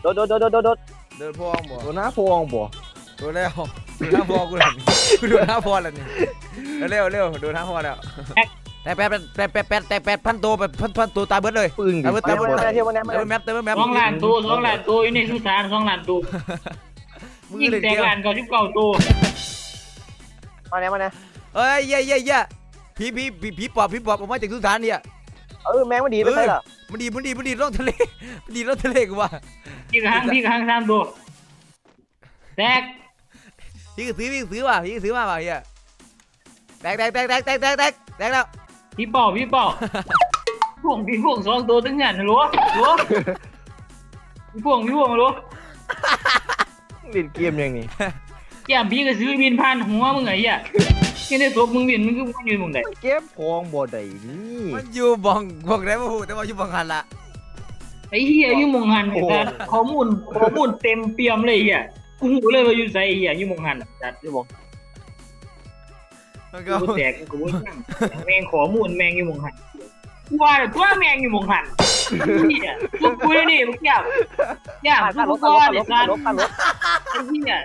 โดดเดินพองบ่โดนหน้าพวงบ่โดนแล้วโดนหน้าพอกูแล้วกูโดนหน้าพอแล้วนี่เร็วโดนหน้าพอแล้วแต่8,000 พันตัวพันตัวตายเบิดเลยปึ้งตายเบิดเที่ยววันนี้แมป 2 ล้านตัวอยู่ในสุสาน2 ล้านตัวยิงแตกล้าน99ตัวมาเนี่ยเอ้ยเย่ผีปอบออกมาจากสุสานเนี่ยแมงมันดีไปล่ะมันดีล่องทะเลมันดีล่องทะเลกูว่าพี่กระหัง3ตัวแตกพี่ซื้อว่ะเฮียแตกแล้วพี่เป่าพวง2 ตัวตั้งงานรู้พี่พวงรู้เล่นเกมอย่างนี้แก้มพี่ก็ซื้อบินผ่านหัวมึงไงอ่ะแค่ได้ศพมึงบินมึงก็ยืนมึงไหนเก็บพองบ่ได้นี่มันอยู่บอกได้ว่าหูแต่ว่าอยู่บังหันละไอ้เหี้ยอยู่มงหันแต่ข้อมูลเต็มเปี่ยมเลยอ่ะกูหูเลยว่าอยู่ใส่เหี้ยอยู่มงหันจัดอยู่บอกกูแตกกูยังแมงข้อมูลแมงอยู่มงหันว่าแมงอยู่มงหันเหี้ยกูคุยนี่มึงอย่ากูก่อนไอ้สัตว์ไอ้เหี้ย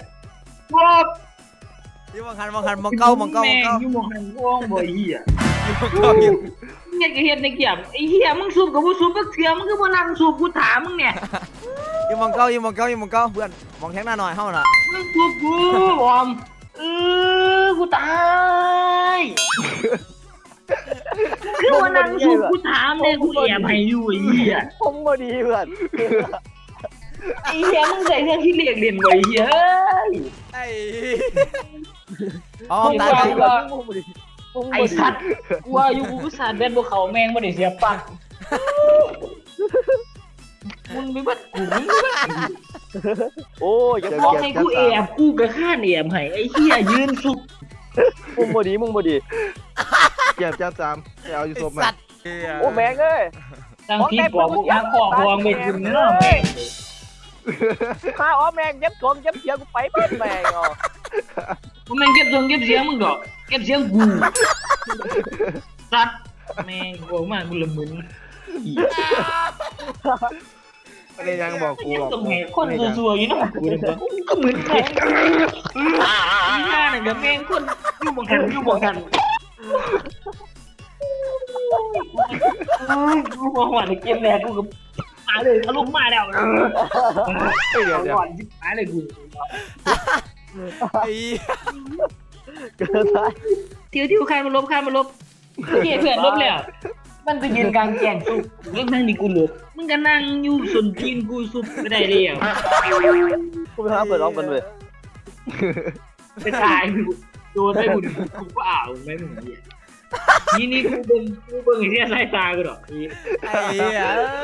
อยู่บังหันมองเก้าแมงอยู่มงหันว่องบ่เหี้ยเนี่ยก็เฮ็ดในเกี่ยมไอ้เหี้ยมึงสูบกับกูสูบก็เถื่อมึงก็บ่นั่งสูบกูถามมึงเนี่ยอยู่มองเก้าเพื่อนมองแทงหน้าหน่อยเฮาน่ะมึงสูบกูบอมกูตายคือว่านั่งสูบกูถามเนี่ยกูแอบให้อยู่ไอ้เหี้ยผมบ่ดีเพื่อนไอ้เหี้ยมึงใส่เรื่องที่เรียกเล่นบ่เหี้ยไอ้ตายไอ้สัตว์กูว่าอยู่กูสาดเบ็ดบ่เขาแมงบ่ได้เสียปักมึงไม่บัดกูโอ้ยจะบอกให้กูแอบกูก็ฆ่าแอบให้ไอ้เหี้ยยืนสุดมึงบ่ดีเก็บจับ3เอาอยู่ศพมาโอ้แมงเอ้ยตั้งที่บอกกูคอพวงไปกินเนาะแมงข้าแมงเย็บเสียกูไปบ้านแมงอ๋อกูแมงเก็บเสียงมึงดอกเก็บเสียงกูสัตว์แมงโง่มากกูละมึนอะไรยังบอกกูหรอกคนสวยๆอยู่นะก็เหมือนแมงหน้าเนี่ยแมงคนอยู่บังคันกูมาหวานเกมแรกกูก็มาเลยทะลุมาแล้วหวานจิ๊บหายเลยกูเกิดอะไรทิวใครมาลบเกี่ยเพื่อนลบแล้วมันไปยืนกลางแจ้งสุกเรื่องนั่งดิกูลบมึงก็นั่งอยู่ส่วนจีนกูสุบไม่ได้เลยกูไปหาเปิดร้องกันเลยไปตายโดนได้บุญกูก็อ่าวไม่เหมือนนี่กูเบิ่งไอ้เนี่ยสายตากูหรอกไอ้เหี้ย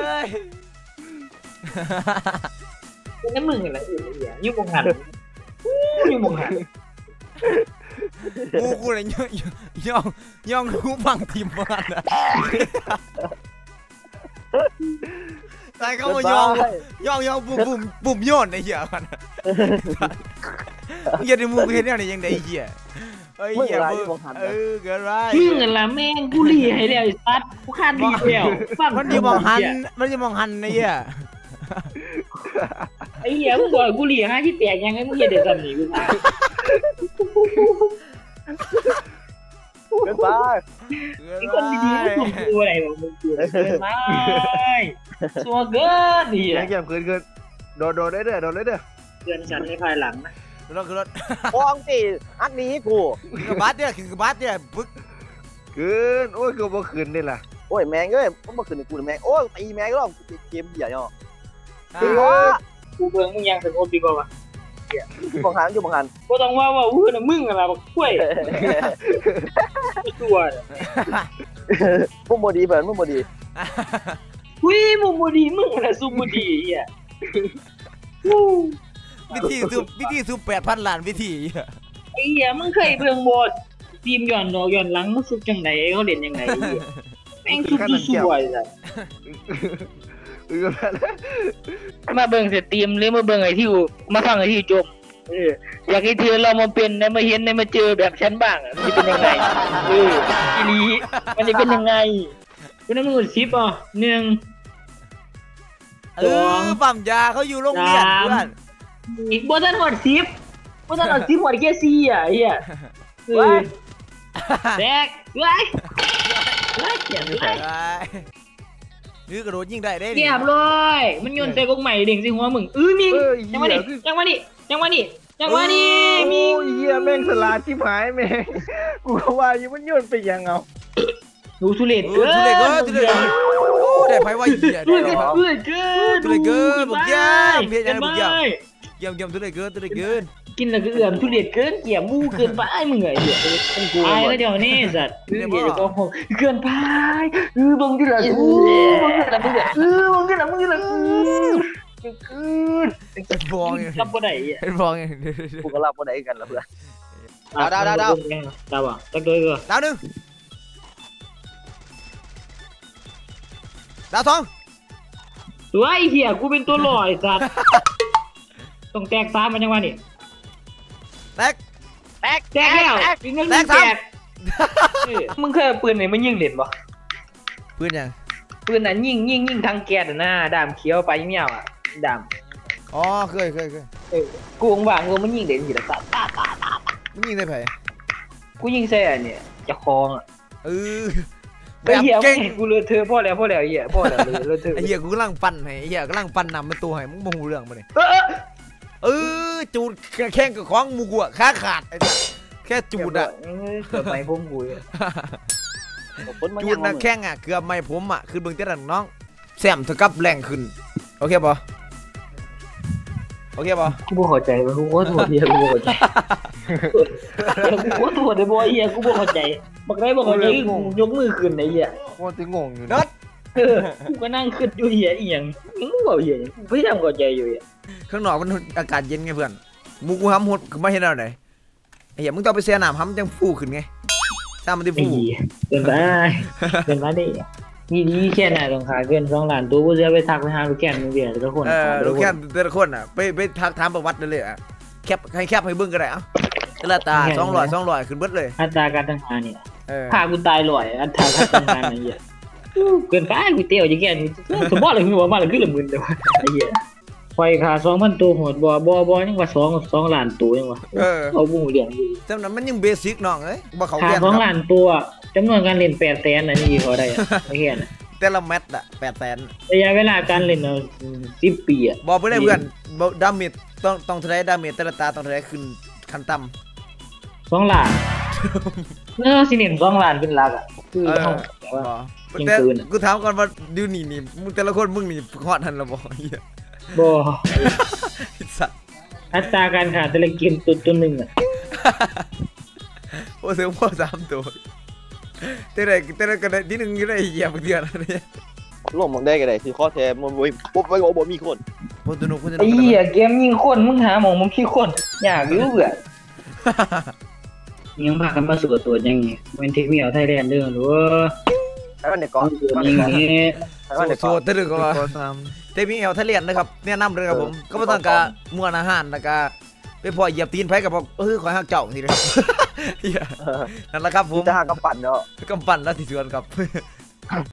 เป็นน้ำมึงอะไรยุ่งมงหันกูเลยย่องกูฟังทีมมันอะตายเขามาย่องปุ่มโยนไอ้เหี้ยมันเหี้ยในมือเห็นอะไรยังไงเหี้ยเฮ้ยเกิดไรมึงอะไรแม่งกูรีให้แล้วไอ้สัตว์กูคาดรีแล้วมันจะมองหันไอ้เหี้ยไอ้เหี้ยมึงบอกกูรี5ที่แตกยังไงมึงเหี้ยเด็ดสั่นหนีกูตายเกินไปไอ้คนดีๆมึงตัวอะไรบอกมึงเกินไปสัวเกินดิเกี่ยมเกินโดดได้เด้อเตือนฉันในภายหลังนะรถฟองสิอันนี้กูคือบาสเนี่ยปึ๊กเกินโอ้ยกูบ่ขึ้นนี่ล่ะโอ้ยแมงเอ้ยมันบ่ขึ้นกูแมงโอ้ยตีแมงก็ต้องเกมเหี้ยเนาะกูเบิ่งมึงยังสงบดีกว่าวะบังหันก็ต้องว่าน่ะมึงอะไรบักกล้วยตัวมึงบ่ดีเพิ่นมึงบ่ดีมึงบ่ดีมึงอะไรซุบ่ดีเหี้ยวิธีซุป8,000 ล้านวิธีไอ้เหี้ยมึงเคยเบิ่งบ่ทีมย้อนหลังมึงซุปจังไดเขาเล่นยังไงแม่งซุปสวยจ้ะมาเบิ่งสตรีมหรือมาเบิ่งไอ้ที่มาฟังไอ้ที่จบอยากให้เธอเรามาเป็นมาเห็นมาเจอแบบฉันบ้างมันจะเป็นยังไงอีหลีมันจะเป็นยังไงคุณน้ำมือ10อ่ะ1 ปั๊มยาเขาอยู่โรงเรียนเพื่อนอีกบ่ทันหมด10บ่ทันเอา10หมดแค่4อ่ะไอ้เหี้ยแดกเว้ยเกียบเลยนี่กระโดดยิงได้ได้เกียบเลยมันโยนใส่กงใหม่เด้งใส่หัวมึงมีจังวะนี่มีโอ้ยเหี้ยแม่งสลาดที่หายแม่งกูว่าอยู่มันโยนไปยังเอาดูทุเรศเกินได้ไพ่ว่าเหี้ยทุเรศเกินบอกย่ามเพี้ยนบอกย่ามเยี่ยมทุเรศเกินกินแล้วก็เอื่อมทุเรศเกินเกี่ยมูเกินไปมึงไงเหี้ยไอ้แล้วเดี๋ยวนี้สัตว์เดี๋ยวก็คงเกินไปมึงที่ละมึงที่ละเป็นฟองรับบ่ได้อ่ะเป็นฟองกูก็รับบ่ได้กันละเพื่อนดาวอ่ะตักด้วยก็ดาวหนึ่งดาวสองตัวไอ้เหี้ยกูเป็นตัวลอยสัตว์ต้องแตก3มันจังวะนี่แตกแล้วอีกนึงแตกมึงเคยปืนไหนมันยิงเล่นบ่ปืนยังปืนนั้นยิงทางแก๊สน่ะดามเขียวไปเมียวอ่ะดามอ๋อเคยกูว่างๆมันยิงเด่นสิละตามึงยิงได้ไผ่กูยิงใส่อันเนี่ยจะคองอ่ะแบบเก่งกูเลยเธอพ่อแล้วเหี้ยพ่อแล้วเลยเธอไอ้เหี้ยกูกำลังปั่นให้ไอ้เหี้ยกำลังปั่นนำเป็นตัวให้มึงบ่ฮู้เรื่องบ่นี่จูดแข้งกับของมูกูอ่ะขาขาดไอ้สัสแค่จูดอ่ะเกือบไม่พุ่มกูจูดนะแข้งอ่ะเกือบไม่ผมอ่ะคือเบิ่งแต่ดังน้องแซมเท่ากับแรงขึ้นโอเคป่ะกูบ่เข้าใจกูขอโทษเหี้ยกูบ่เข้าใจกูขอโทษได้บ่เหี้ยกูบ่เข้าใจบักได้บ่เข้าใจยกมือขึ้นไอ้เหี้ยกูสิงงอยู่นัดกูก็นั่งคิดอยู่เหี้ยอีหยังมึงบ่เหี้ยกูพยายามเข้าใจอยู่ข้างนอกมันอากาศเย็นไงเพื่อนมูกูห้ำหดคือไม่เห็นอะไรไอ้เหี้ยมึงต้องไปเสียน้ำห้ำจังฟูขึ้นไงตามมันที่ฟูเกินไปดินี่แค่ไหนต้องขายเกิน2 ล้านตัวกูจะไปทักไปหาลูกแก้นมึงเดี๋ยวทุกคนลูกแก้นแต่ละคนอ่ะไปทักถามประวัติเลยอ่ะแคปให้เบิ่งก็ได้เอ้าแต่ละตา200ขึ้นเบิดเลยอัตราการทำงานเนี่ยพากูตายลอยอัตราการทำงานไอ้เหี้ยเกินไปกูเตี้ยวอย่างแก่นี่สมบ่เลยคือว่ามาละคือละหมื่นเด้อไอ้เหี้ยไฟค่า 2,000 ตัวโหดบ่ยังว่า2 ล้านตัวยังว่าเอาบ่ฮู้เรื่องอยู่จำนั้นมันยังเบสิกน้องเอ้ยบ่เข้าเรียน 2 ล้านตัวจำนวนการเล่น800,000น่ะนี่พอได้ไอ้เหี้ยน่ะแต่ละแมตช์อ่ะ800,000 ระยะเวลาการเล่น10 ปีอ่ะบ่เพื่อนดาเมจต้องเท่าไหร่ดาเมจแต่ละตาต้องเท่าไหร่ขึ้นขั้นต่ำ 2 ล้านสิเล่น2 ล้านเป็นหลักอ่ะคือเฮาแต่กูถามก่อนว่าอยู่นี่มึงแต่ละคนมึงนี่ฮอดทันแล้วบ่เหี้ยบ่สัตว์อัตราการขาดแต่ละเกมตัวนึงอ่ะโอ้เสือพ่อ3ตัวแต่ละก็ได้ที่1ก็ได้เหยียบเดือนอะไรลงมึงได้ก็ได้สิข้อแท้มันปุ๊บไว้บ่มีคนบ่สนุกไอ้เหี้ยเกมยิงคนมึงหาหม่องมึงขี้คนยากอยู่เบื่อยังพากันมาสู่ตัวยังไงเป็นเทคนิคไทยแลนด์เด้อหรือว่าแล้วเนี่ยก่อนโซตะลึกก็เทคนิคไทยแลนด์นะครับแนะนำเลยครับผมก็บ่ต้องกะม่วนอาหารแล้วก็ไปพอเหยียบตีนไผก็บอกขอฮักเจ้าสิครับนั่นแหละครับผมจะหากำปั้นเนาะกำปั้นแล้วสิสวนครับ